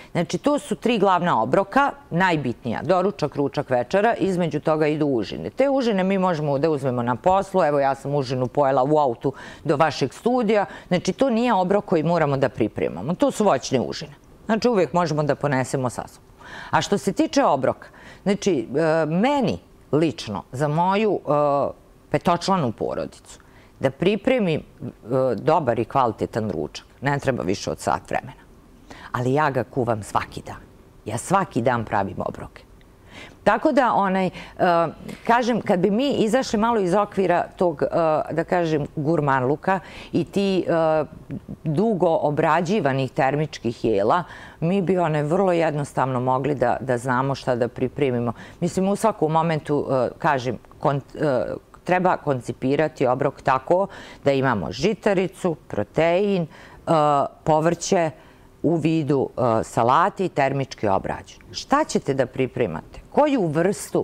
Znači, to su 3 glavna obroka, najbitnija, doručak, ručak, večera, između toga idu užine. Te užine mi možemo da uzmemo na poslu, evo ja sam užinu pojela u autu do vašeg studija, znači to nije obrok koji moramo da pripremamo, to su voćne užine. Znači, uvijek možemo da ponesemo sa sobom. A što se tiče obroka, znači, meni lično, za moju petočlanu porodicu, da pripremim dobar i kvalitetan ručak, ne treba više od sat vremena. Ali ja ga kuvam svaki dan. Ja svaki dan pravim obroke. Tako da, kažem, kad bi mi izašli malo iz okvira tog, da kažem, gurmanluka i ti dugo obrađivanih termičkih jela, mi bi vrlo jednostavno mogli da znamo šta da pripremimo. Mislim, u svakom momentu, kažem, treba koncipirati obrok tako da imamo žitaricu, protein, povrće u vidu salati i termički obrađen. Šta ćete da pripremate? Koju vrstu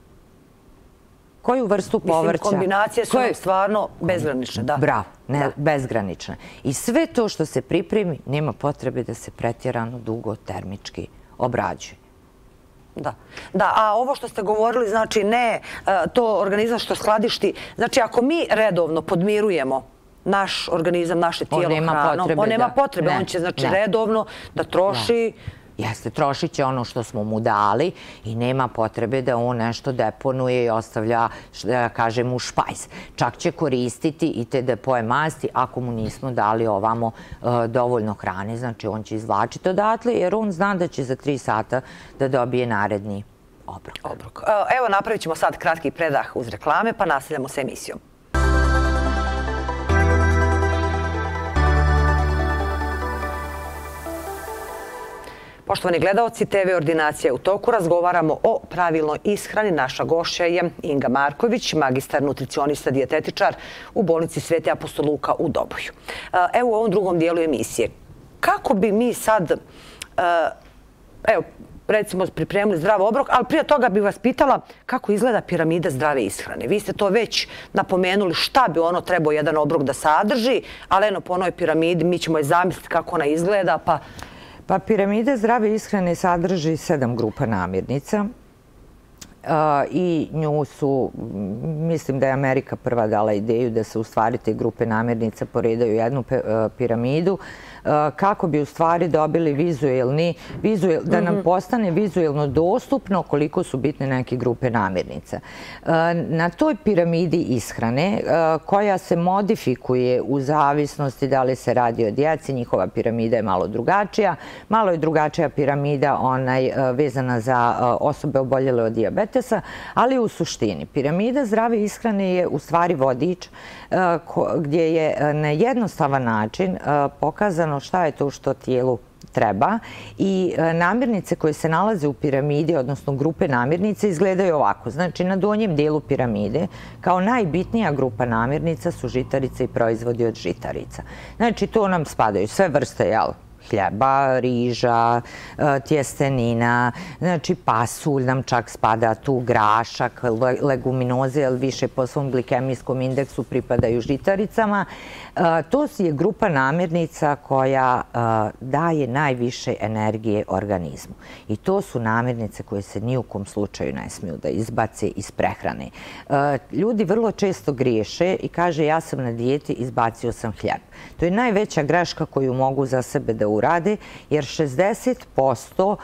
povrća? Mislim, kombinacije su stvarno bezgranične, da. Bravo, bezgranične. I sve to što se pripremi, nema potrebe da se pretjerano dugo termički obrađuje. Da, a ovo što ste govorili, znači ne to organizam što skladišti, znači ako mi redovno podmirujemo naš organizam, naše tijelo hranom, on nema potrebe, on će znači redovno da troši. Jeste, trošit će ono što smo mu dali i nema potrebe da on nešto deponuje i ostavlja, da kažem, u špajz. Čak će koristiti i te depoje masti ako mu nismo dali ovamo dovoljno hrane. Znači, on će izvlačiti odatle jer on zna da će za 3 sata da dobije naredni obrok. Evo, napravit ćemo sad kratki predah uz reklame pa nastavljamo s emisijom. Poštovani gledalci, TV Ordinacija u toku. Razgovaramo o pravilnoj ishrani. Naša gošća je Inga Marković, magistar nutricionista, dijetetičar u bolnici Sveti apostol Luka u Doboju. Evo u ovom drugom dijelu emisije. Kako bi mi sad, evo, recimo, pripremili zdrav obrok, ali prije toga bih vas pitala kako izgleda piramida zdrave ishrane. Vi ste to već napomenuli šta bi ono trebao jedan obrok da sadrži, ali eno po onoj piramidi mi ćemo je zamisliti kako ona izgleda, Pa piramida zdrave ishrane sadrži 7 grupa namirnica i nju su, mislim da je Amerika prva dala ideju da se u stvari te grupe namirnica poredaju u jednu piramidu kako bi u stvari dobili da nam postane vizuelno dostupno koliko su bitne neke grupe namirnica. Na toj piramidi ishrane koja se modifikuje u zavisnosti da li se radi o djeci, njihova piramida je malo drugačija. Malo je drugačija piramida vezana za osobe oboljele od dijabetesa, ali u suštini piramida zdrave ishrane je u stvari vodič gdje je na jednostavan način pokazano šta je to što tijelu treba i namirnice koje se nalaze u piramidi, odnosno grupe namirnice, izgledaju ovako. Znači, na donjem dijelu piramide kao najbitnija grupa namirnica su žitarice i proizvodi od žitarica. Znači, tu nam spadaju sve vrste hljeba, riža, tjestenina, znači pasulj nam čak spada tu, grašak, leguminoze, jer više po svom glikemijskom indeksu pripadaju žitaricama. To je grupa namirnica koja daje najviše energije organizmu. I to su namirnice koje se ni u kom slučaju ne smiju da izbace iz prehrane. Ljudi vrlo često griješe i kaže ja sam na dijeti, izbacio sam hljeb. To je najveća greška koju mogu za sebe da urade, jer 60%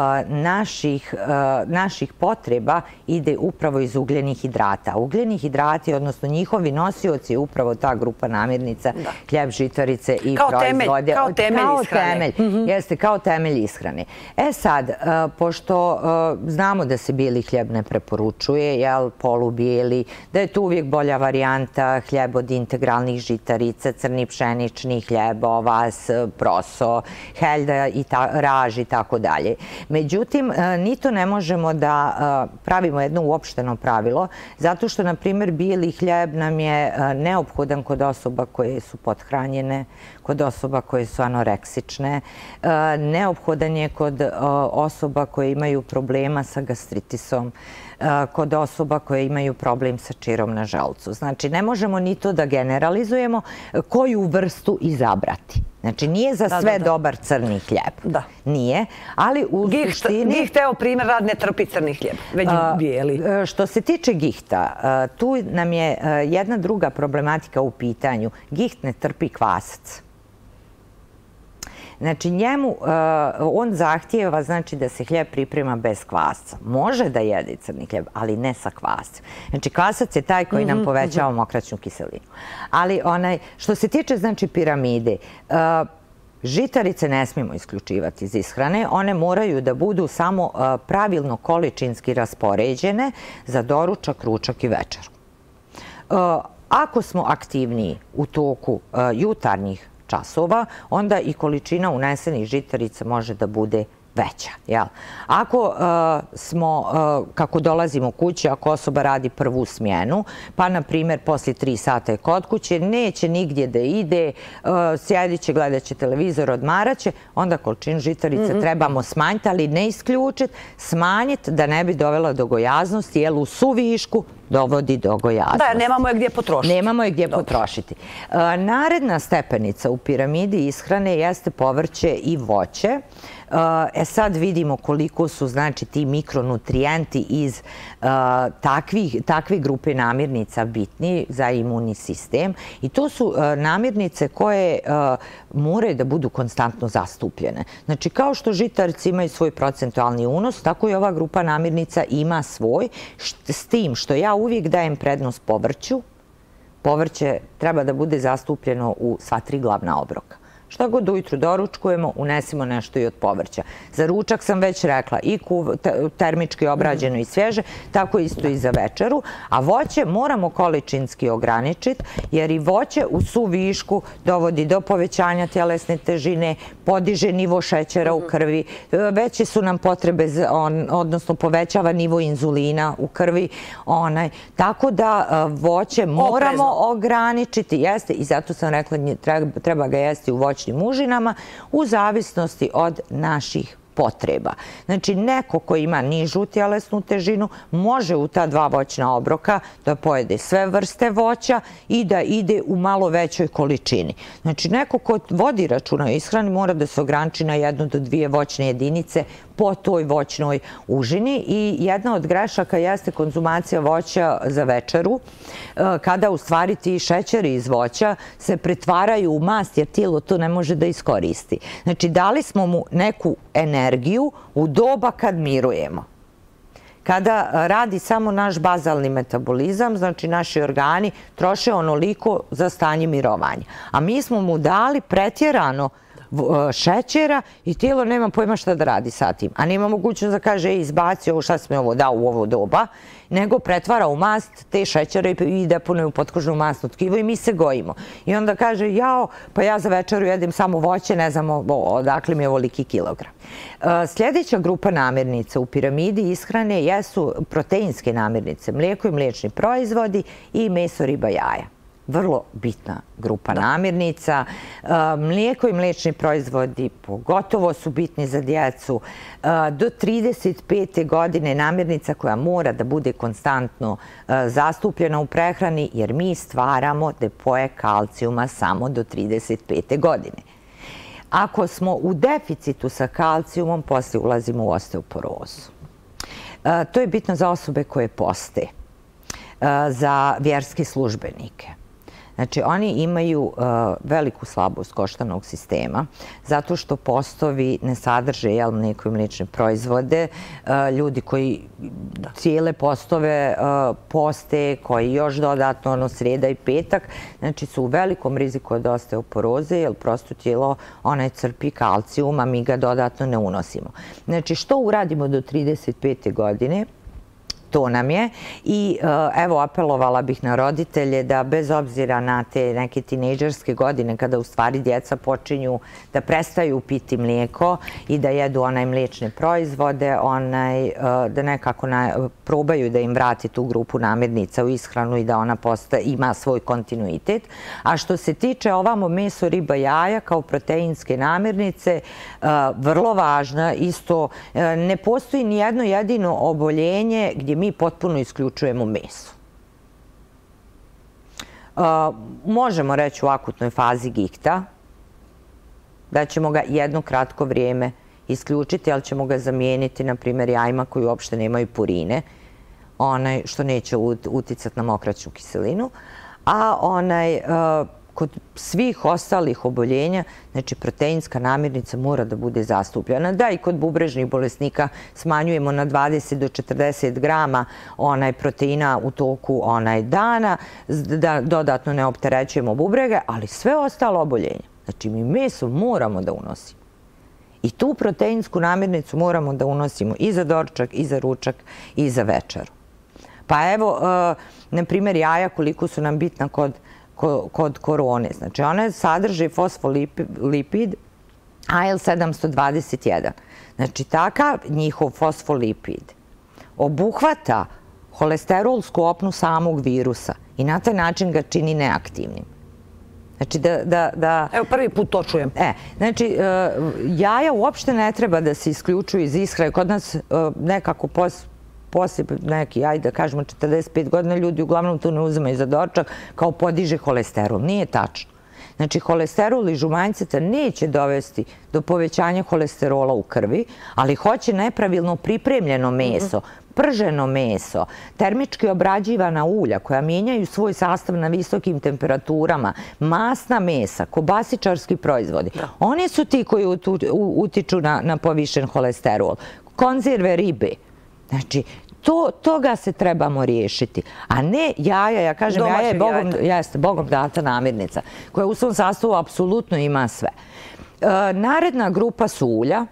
naših potreba ide upravo iz ugljenih hidrata. Ugljeni hidrati, odnosno njihovi nosioci, je upravo ta grupa namirnica, hljeb, žitarice i proizvode. Kao temelj ishrane. Jeste, kao temelj ishrane. E sad, pošto znamo da se bijeli hljeb ne preporučuje, polubijeli, da je tu uvijek bolja varijanta hljeb od integralnih žitarica, crni pšenični hljeb, ovas, proso, helda, raž i tako dalje. Međutim, ni to ne možemo da pravimo jedno uopšteno pravilo, zato što, na primjer, bijeli hljeb nam je neophodan kod osoba koje su pothranjene, kod osoba koje su anoreksične, neophodan je kod osoba koje imaju problema sa gastritisom, kod osoba koje imaju problem sa čirom na želucu. Znači, ne možemo ni to da generalizujemo koju vrstu izabrati. Znači, nije za sve dobar crni hljeb. Da. Nije, ali u suštini... Giht, evo primjer rad, ne trpi crni hljeb, već bijeli. Što se tiče gihta, tu nam je jedna druga problematika u pitanju. Giht ne trpi kvasac. Znači, on zahtijeva da se hljeb priprema bez kvasca. Može da jede crni hljeb, ali ne sa kvascem. Znači, kvasac je taj koji nam povećava mokraćnu kiselinu. Ali što se tiče, piramide, žitarice ne smijemo isključivati iz ishrane. One moraju da budu samo pravilno količinski raspoređene za doručak, ručak i večeru. Ako smo aktivniji u toku jutarnjih časova, onda i količina unesenih žitarica može da bude veća. Ako smo, kako dolazimo kući, ako osoba radi prvu smjenu, pa na primjer poslije 3 sata je kod kuće, neće nigdje da ide, sjedit će, gledat će televizor, odmarat će, onda količinu žitarica trebamo smanjiti, ali ne isključiti, smanjiti da ne bi dovela do gojaznosti, jer u suvišku dovodi do gojaznosti. Da, nemamo je gdje potrošiti. Nemamo je gdje potrošiti. Naredna stepenica u piramidi ishrane jeste povrće i voće. Sad vidimo koliko su ti mikronutrijenti iz takve grupe namirnica bitni za imunni sistem i to su namirnice koje moraju da budu konstantno zastupljene. Znači, kao što žitarice imaju svoj procentualni unos, tako i ova grupa namirnica ima svoj, s tim što ja uvijek dajem prednost povrću. Povrće treba da bude zastupljeno u sva 3 glavna obroka. Šta god ujutru doručkujemo, unesimo nešto i od povrća. Za ručak sam već rekla i termički obrađeno i svježe, tako isto i za večeru. A voće moramo količinski ograničiti, jer i voće u suvišku dovodi do povećanja tjelesne težine, podiže nivo šećera u krvi, veće su nam potrebe, odnosno povećava nivo inzulina u krvi. Tako da voće moramo ograničiti, jeste, i zato sam rekla treba ga jesti u voćnim užinama u zavisnosti od naših potreba. Znači, neko ko ima nižu tjelesnu težinu može u ta 2 voćna obroka da pojede sve vrste voća i da ide u malo većoj količini. Znači, neko ko vodi računa o ishrani mora da se ograniči na 1 do 2 voćne jedinice po toj voćnoj užini i jedna od grešaka jeste konzumacija voća za večeru, kada u stvari ti šećeri iz voća se pretvaraju u mast jer tijelo to ne može da iskoristi. Znači, dali smo mu neku energiju u doba kad mirujemo. Kada radi samo naš bazalni metabolizam, znači naši organi troše onoliko za stanje mirovanja. A mi smo mu dali pretjerano šećera i tijelo nema pojma šta da radi sa tim. A nema mogućnost da kaže izbaci ovo, šta sam ovo dao u ovo doba, nego pretvara u mast te šećere i deponuje u potkožnu masno tkivo i mi se gojimo. I onda kaže, jao, pa ja za večeru jedem samo voće, ne znam odakle mi je ovoliki kilogram. Sljedeća grupa namirnica u piramidi ishrane jesu proteinske namirnice, mlijeko i mliječni proizvodi i meso, riba, jaja. Vrlo bitna grupa namirnica. Mlijeko i mliječni proizvodi pogotovo su bitni za djecu. Do 35. godine namirnica koja mora da bude konstantno zastupljena u prehrani jer mi stvaramo depoje kalcijuma samo do 35. godine. Ako smo u deficitu sa kalcijumom, poslije ulazimo u osteoporozu. To je bitno za osobe koje poste, za vjerske službenike. Znači, oni imaju veliku slabost koštanog sistema zato što postovi ne sadrže mlijeko i mliječne proizvode. Ljudi koji cijele postove poste, koji još dodatno srijeda i petak, znači su u velikom riziku od osteoporoze jer prosto tijelo crpi kalcijum, a mi ga dodatno ne unosimo. Znači, što uradimo do 35. godine? To nam je i evo apelovala bih na roditelje da bez obzira na te neke tinejdžerske godine kada u stvari djeca počinju da prestaju piti mlijeko i da jedu mliječne proizvode, da nekako probaju da im vrati tu grupu namirnica u ishranu i da ona ima svoj kontinuitet. A što se tiče ovamo meso, riba, jaja kao proteinske namirnice, vrlo važna, isto ne postoji ni jedno jedino oboljenje gdje mi potpuno isključujemo meso. Možemo reći u akutnoj fazi gihta, da ćemo ga jedno kratko vrijeme isključiti, ali ćemo ga zamijeniti, na primjer, jajima koji uopšte nemaju purine, što neće uticati na mokraćnu kiselinu. A kod svih ostalih oboljenja, znači proteinska namirnica mora da bude zastupljena. Da, i kod bubrežnih bolesnika smanjujemo na 20 do 40 grama proteina u toku dana, da dodatno ne opterećujemo bubrege, ali sve ostalo oboljenja. Znači mi meso moramo da unosimo. I tu proteinsku namirnicu moramo da unosimo i za doručak, i za ručak, i za večeru. Pa evo, na primjer, jaja koliko su nam bitna kod korone. Znači, one sadrže fosfolipid AL721. Znači, takav njihov fosfolipid obuhvata holesterolsku opnu samog virusa i na taj način ga čini neaktivnim. Znači, da... Evo, prvi put to čujem. Znači, jaja uopšte ne treba da se isključuju iz ishrane. Kod nas nekako poslije neki, ajde da kažemo 45 godina, ljudi uglavnom to ne uzimaju za doručak, kao podiže holesterol. Nije tačno. Znači, holesterol i žumanjceta neće dovesti do povećanja holesterola u krvi, ali hoće nepravilno pripremljeno meso, prženo meso, termički obrađivana ulja koja mijenjaju svoj sastav na visokim temperaturama, masna mesa, kobasičarski proizvodi. Oni su ti koji utiču na povišen holesterol. Konzerve ribe. Znači, toga se trebamo riješiti, a ne jaja. Ja kažem, jaja je Bogom data namirnica, koja u svom sastavu apsolutno ima sve. Naredna grupa su ulja.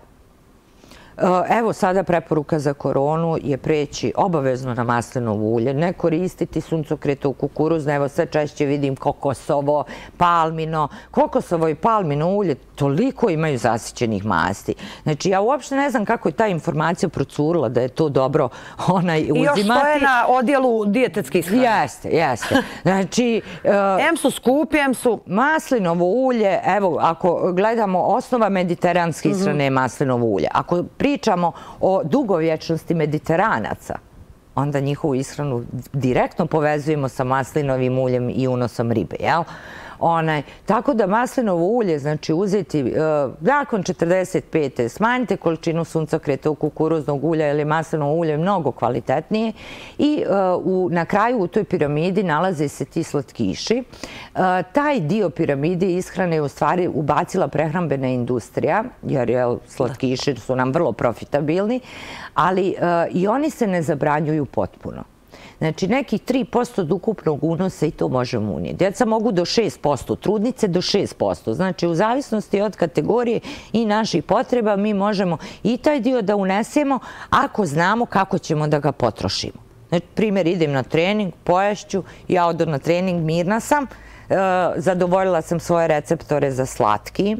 Evo sada preporuka za koronu je preći obavezno na maslinovo ulje, ne koristiti suncokretovo kukuruzno, evo sve češće vidim kokosovo, palmino. Kokosovo i palmino ulje toliko imaju zasićenih masti. Znači ja uopšte ne znam kako je ta informacija procurila da je to dobro uzimati. I još stoje na odjelu dijetetskih ishrane. Jeste. Znači... M su skupi, M su... Maslinovo ulje, evo ako gledamo osnova mediteranske ishrane je maslinovo ulje. Ako pričamo o dugovječnosti mediteranaca, onda njihovu ishranu direktno povezujemo sa maslinovim uljem i unosom ribe, jel? Tako da maslinovo ulje, znači uzeti nakon 45. smanjite količinu suncokretovog kukuruznog ulja jer je maslinovo ulje mnogo kvalitetnije i na kraju u toj piramidi nalaze se ti slatkiši. Taj dio piramide ishrane je u stvari ubacila prehrambena industrija, jer slatkiši su nam vrlo profitabilni, ali i oni se ne zabranjuju potpuno. Znači, nekih 3% od ukupnog unosa i to možemo unijeti. Djeca mogu do 6%, trudnice do 6%. Znači, u zavisnosti od kategorije i naših potreba mi možemo i taj dio da unesemo ako znamo kako ćemo da ga potrošimo. Znači, primjer, idem na trening, poješću, ja odem na trening, mirna sam, zadovoljila sam svoje receptore za slatki,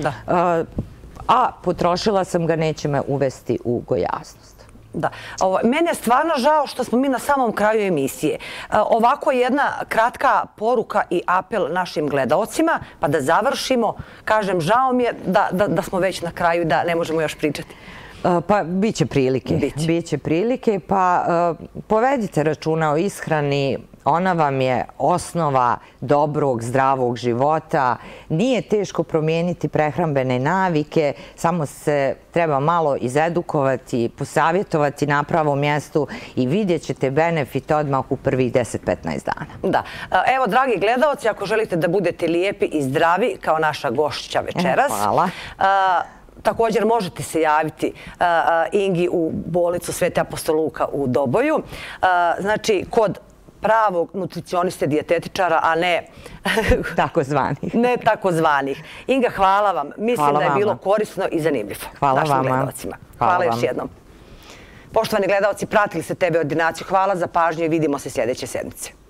a potrošila sam ga, neće me uvesti u gojaznost. Da. Mene je stvarno žao što smo mi na samom kraju emisije. Ovako jedna kratka poruka i apel našim gledaocima, pa da završimo. Kažem, žao mi je da smo već na kraju i da ne možemo još pričati. Pa, bit će prilike. Biće prilike, pa povedite računa o ishrani. Ona vam je osnova dobrog, zdravog života. Nije teško promijeniti prehrambene navike, samo se treba malo izedukovati, posavjetovati na pravom mjestu i vidjet ćete benefit odmah u prvih 10-15 dana. Da. Evo, dragi gledaoci, ako želite da budete lijepi i zdravi kao naša gošća večeras, hvala. Također možete se javiti Ingi u bolnicu Svete apostol Luka u Doboju. Znači, kod pravog nutricioniste, dijetetičara, a ne takozvanih. Ne takozvanih. Inga, hvala vam. Mislim da je bilo korisno i zanimljivo našim gledalcima. Hvala još jednom. Poštovani gledalci, pratili ste TV ordinaciju. Hvala za pažnju i vidimo se sljedeće sedmice.